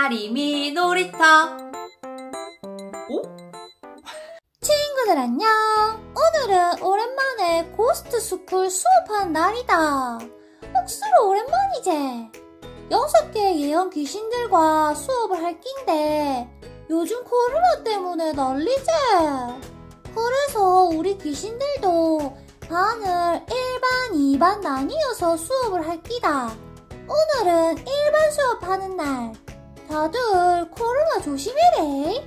다리미 놀이터. 친구들 안녕. 오늘은 오랜만에 고스트 스쿨 수업하는 날이다. 억수로 오랜만이지. 6개의 예언 귀신들과 수업을 할 낀데 요즘 코로나 때문에 난리지. 그래서 우리 귀신들도 반을 1반, 2반 나뉘어서 수업을 할 끼다. 오늘은 1반 수업하는 날. 다들 코로나 조심해래.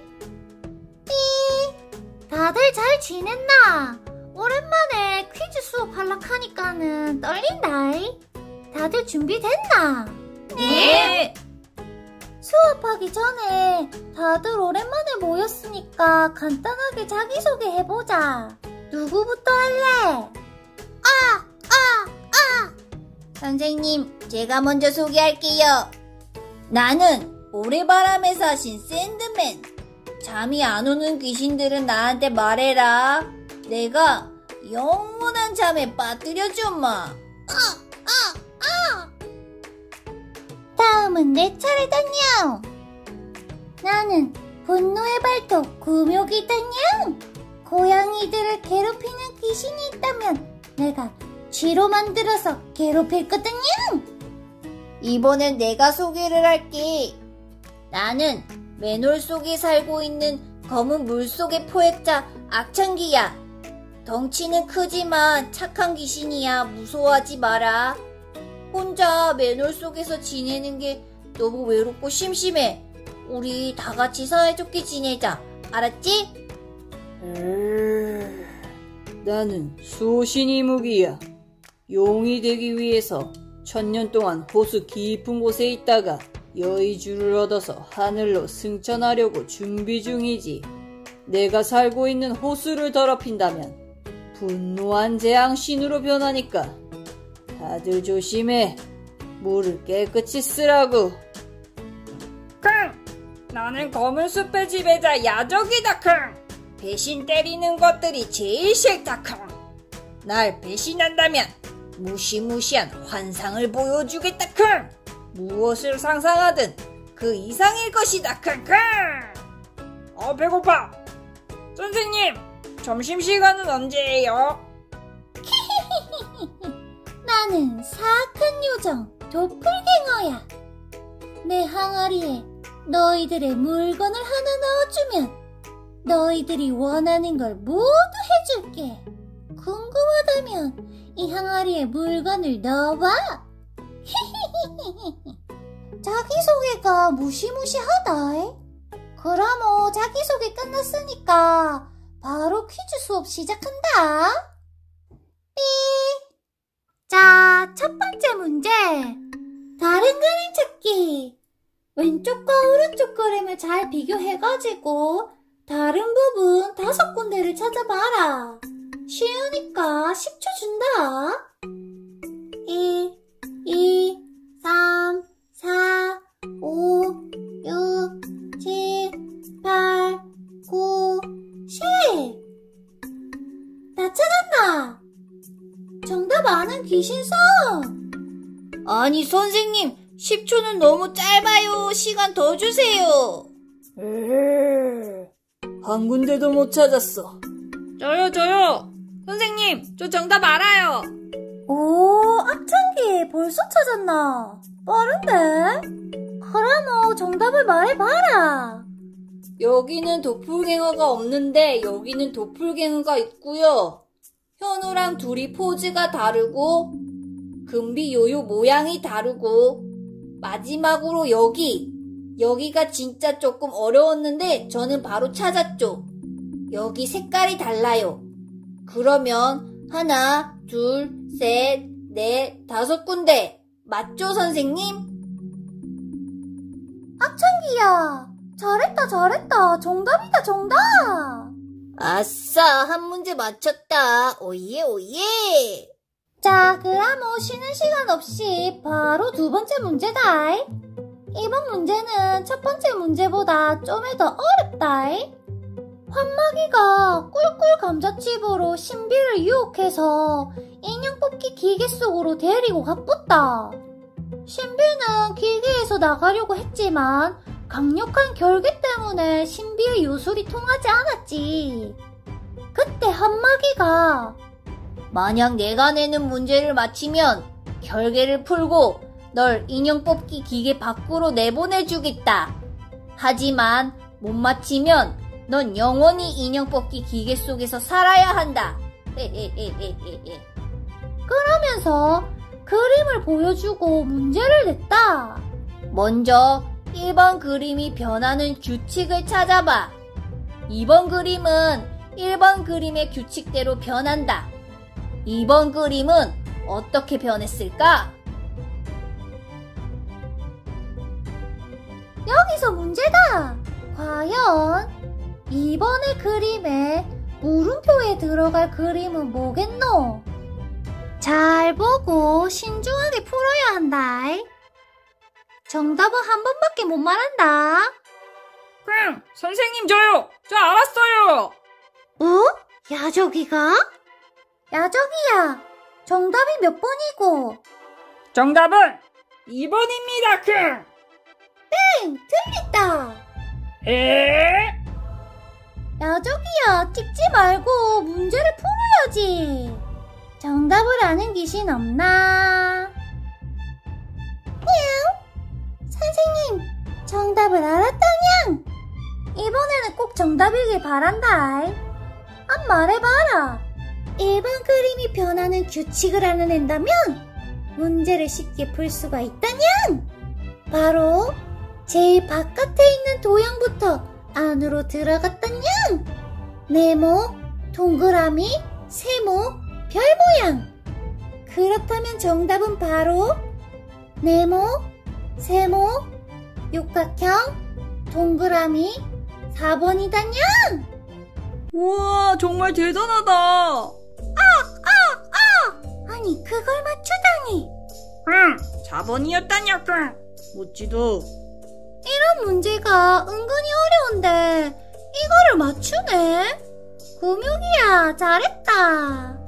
다들 잘 지냈나? 오랜만에 퀴즈 수업하려고 하니까는 떨린다. 다들 준비됐나? 네. 수업하기 전에 다들 오랜만에 모였으니까 간단하게 자기소개 해보자. 누구부터 할래? 선생님, 제가 먼저 소개할게요. 나는 모래바람에 사신 샌드맨. 잠이 안 오는 귀신들은 나한테 말해라. 내가 영원한 잠에 빠뜨려주마. 다음은 내 차례다냥. 나는 분노의 발톱 구묘기다냥. 고양이들을 괴롭히는 귀신이 있다면 내가 쥐로 만들어서 괴롭힐 거다냥. 이번엔 내가 소개를 할게. 나는 맨홀 속에 살고 있는 검은 물속의 포획자 악창기야. 덩치는 크지만 착한 귀신이야. 무서워하지 마라. 혼자 맨홀 속에서 지내는 게 너무 외롭고 심심해. 우리 다 같이 사이좋게 지내자. 알았지? 나는 수호신이 무기야. 용이 되기 위해서 1000년 동안 호수 깊은 곳에 있다가 여의주를 얻어서 하늘로 승천하려고 준비 중이지. 내가 살고 있는 호수를 더럽힌다면 분노한 재앙신으로 변하니까 다들 조심해. 물을 깨끗이 쓰라고. 나는 검은 숲의 지배자 야적이다. 배신 때리는 것들이 제일 싫다. 날 배신한다면 무시무시한 환상을 보여주겠다. 무엇을 상상하든 그 이상일 것이다. 배고파. 선생님, 점심시간은 언제예요? 나는 사악한 요정 도플갱어야. 내 항아리에 너희들의 물건을 하나 넣어주면 너희들이 원하는 걸 모두 해줄게. 궁금하다면 이 항아리에 물건을 넣어봐. 자기소개가 무시무시하다. 그럼 자기소개 끝났으니까 바로 퀴즈 수업 시작한다. 자, 첫 번째 문제. 다른 그림 찾기. 왼쪽과 오른쪽 그림을 잘 비교해가지고 다른 부분 5군데를 찾아봐라. 쉬우니까 10초 준다. 1, 2, 3, 4, 5, 6, 7, 8, 9, 10. 다 찾았나? 정답 아는 귀신성. 아니 선생님, 10초는 너무 짧아요. 시간 더 주세요. 한 군데도 못 찾았어. 저요. 선생님, 저 정답 알아요. 오, 악창기 벌써 찾았나? 빠른데? 그럼 정답을 말해봐라. 여기는 도플갱어가 없는데 여기는 도플갱어가 있고요. 현우랑 둘이 포즈가 다르고 금비 요요 모양이 다르고 마지막으로 여기가 진짜 조금 어려웠는데 저는 바로 찾았죠. 여기 색깔이 달라요. 그러면 하나, 둘, 셋, 넷, 5군데 맞죠 선생님? 악창기야, 잘했다. 정답이다, 정답. 아싸, 한 문제 맞췄다. 오예. 자, 그럼 쉬는 시간 없이 바로 두 번째 문제다. 이번 문제는 첫 번째 문제보다 좀 더 어렵다. 환마귀가 꿀꿀 감자칩으로 신비를 유혹해서 인형 뽑기 기계 속으로 데리고 가뿌다. 신비는 기계에서 나가려고 했지만 강력한 결계 때문에 신비의 요술이 통하지 않았지. 그때 한마기가 만약 내가 내는 문제를 맞히면 결계를 풀고 널 인형 뽑기 기계 밖으로 내보내주겠다. 하지만 못 맞히면 넌 영원히 인형 뽑기 기계 속에서 살아야 한다. 그러면서 그림을 보여주고 문제를 냈다. 먼저 1번 그림이 변하는 규칙을 찾아봐. 2번 그림은 1번 그림의 규칙대로 변한다. 2번 그림은 어떻게 변했을까? 여기서 문제다. 과연 2번의 그림에 물음표에 들어갈 그림은 뭐겠노? 잘 보고 신중하게 풀어야 한다. 정답은 한 번밖에 못 말한다. 선생님 저요. 저 알았어요. 야저기가? 야저기야, 정답이 몇 번이고? 정답은 2번입니다. 땡! 틀렸다. 야저기야, 찍지 말고 문제를 풀어야지. 정답을 아는 귀신 없나? 선생님, 정답을 알았다냥. 이번에는 꼭 정답이길 바란다. 말해봐라. 1번 그림이 변하는 규칙을 알아낸다면 문제를 쉽게 풀 수가 있다냥. 바로 제일 바깥에 있는 도형부터 안으로 들어갔다냥. 네모, 동그라미, 세모, 별 모양. 그렇다면 정답은 바로 네모, 세모, 육각형, 동그라미 4번이다냥. 우와, 정말 대단하다. 아니, 그걸 맞추다니. 4번이었다냐. 멋지다. 이런 문제가 은근히 어려운데 이거를 맞추네. 구명이야, 잘했다.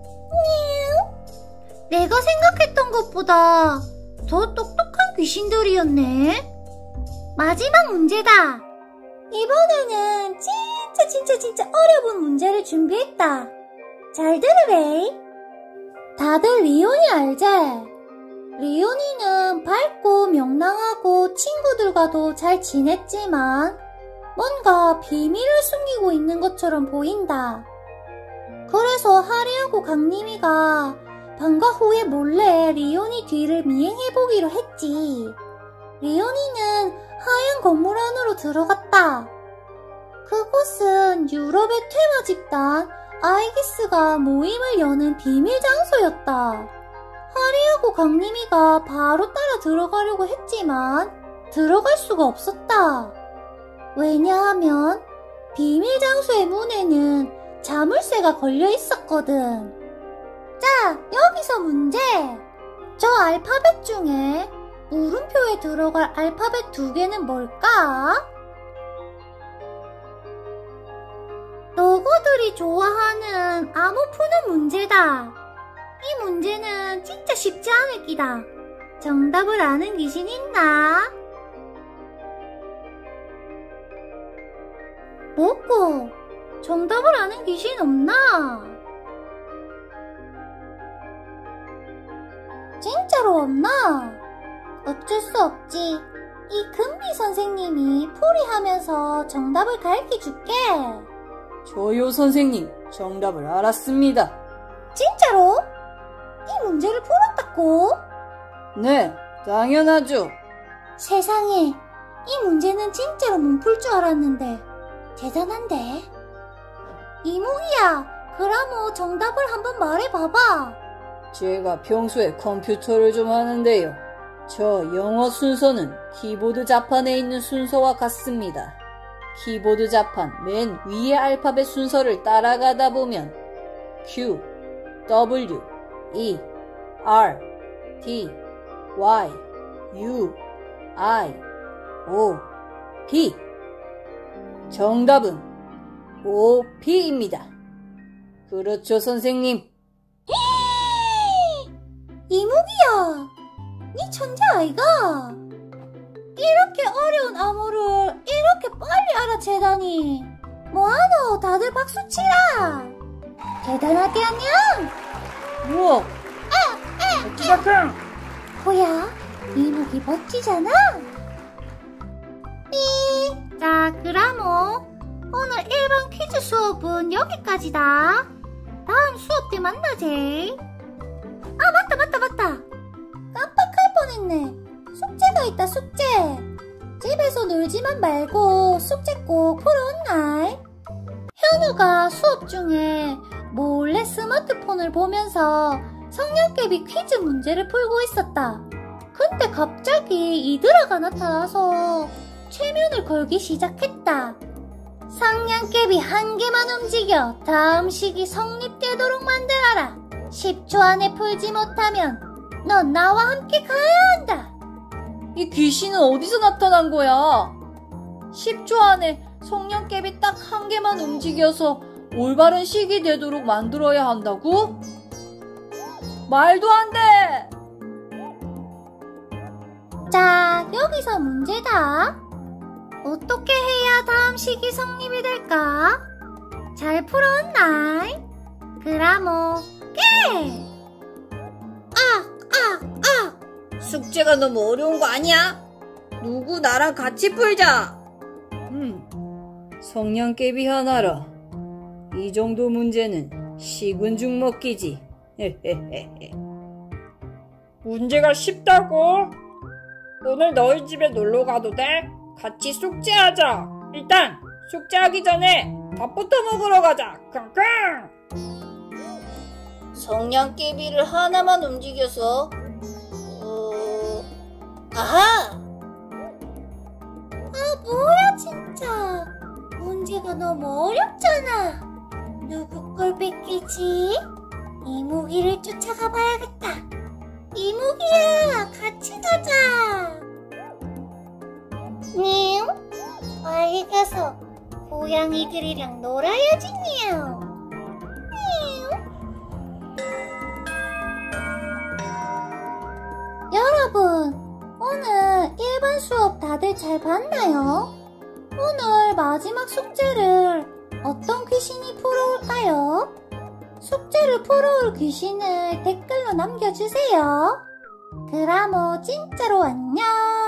내가 생각했던 것보다 더 똑똑한 귀신들이었네. 마지막 문제다. 이번에는 진짜 어려운 문제를 준비했다. 잘 들으래. 다들 리온이 알지? 리온이는 밝고 명랑하고 친구들과도 잘 지냈지만 뭔가 비밀을 숨기고 있는 것처럼 보인다. 그래서 하리하고 강림이가 방과 후에 몰래 리온이 뒤를 미행해보기로 했지. 리온이는 하얀 건물 안으로 들어갔다. 그곳은 유럽의 퇴마 집단 아이기스가 모임을 여는 비밀 장소였다. 하리하고 강림이가 바로 따라 들어가려고 했지만 들어갈 수가 없었다. 왜냐하면 비밀 장소의 문에는 자물쇠가 걸려 있었거든. 자, 여기서 문제! 저 알파벳 중에 물음표에 들어갈 알파벳 2개는 뭘까? 너희들이 좋아하는 암호 푸는 문제다. 이 문제는 진짜 쉽지 않을 기다. 정답을 아는 귀신 있나? 뭐고? 정답을 아는 귀신 없나? 진짜로 없나? 어쩔 수 없지. 이 금비 선생님이 풀이하면서 정답을 가르쳐줄게. 저요, 선생님. 정답을 알았습니다. 진짜로? 이 문제를 풀었다고? 네, 당연하죠. 세상에, 이 문제는 진짜로 못 풀 줄 알았는데 대단한데? 이몽이야, 그럼 정답을 한번 말해봐봐. 제가 평소에 컴퓨터를 좀 하는데요. 저 영어 순서는 키보드 자판에 있는 순서와 같습니다. 키보드 자판 맨 위의 알파벳 순서를 따라가다 보면 Q, W, E, R, T, Y, U, I, O, P. 정답은 OP입니다. 그렇죠, 선생님. 이몽이야, 니 천재 아이가? 이렇게 어려운 암호를 재다니. 뭐하노? 다들 박수치라. 대단하대 안녕. 우와, 멋지다, 큰! 뭐야? 이목이 멋지잖아? 자, 그라모. 오늘 1번 퀴즈 수업은 여기까지다. 다음 수업 때 만나재. 아, 맞다. 깜빡할 뻔했네. 숙제가 있다, 숙제. 집에서 놀지만 말고 숙제 꼭 풀어온날. 현우가 수업 중에 몰래 스마트폰을 보면서 성냥개비 퀴즈 문제를 풀고 있었다. 근데 갑자기 이드라가 나타나서 최면을 걸기 시작했다. 성냥개비 한 개만 움직여 다음 시기 성립되도록 만들어라. 10초 안에 풀지 못하면 넌 나와 함께 가야 한다. 이 귀신은 어디서 나타난 거야? 10초 안에 성냥개비 딱 한 개만 움직여서 올바른 시기 되도록 만들어야 한다고? 말도 안 돼! 자, 여기서 문제다. 어떻게 해야 다음 시기 성립이 될까? 잘 풀어온날. 그라모, 깨! 숙제가 너무 어려운 거 아니야? 누구 나랑 같이 풀자. 성냥개비 하나라. 이 정도 문제는 식은 죽 먹기지. 문제가 쉽다고? 오늘 너희 집에 놀러 가도 돼? 같이 숙제하자. 일단 숙제하기 전에 밥부터 먹으러 가자. 끙끙! 성냥개비를 하나만 움직여서 아하! 뭐야 진짜. 문제가 너무 어렵잖아. 누구 걸 뺏기지? 이무기를 쫓아가 봐야겠다. 이무기야, 같이 가자. 님, 빨리 가서 고양이들이랑 놀아야지요. 여러분, 오늘 1번 수업 다들 잘 봤나요? 오늘 마지막 숙제를 어떤 귀신이 풀어올까요? 숙제를 풀어올 귀신을 댓글로 남겨주세요. 그라모 진짜로 안녕.